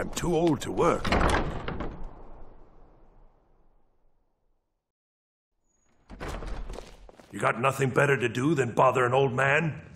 I'm too old to work. You got nothing better to do than bother an old man?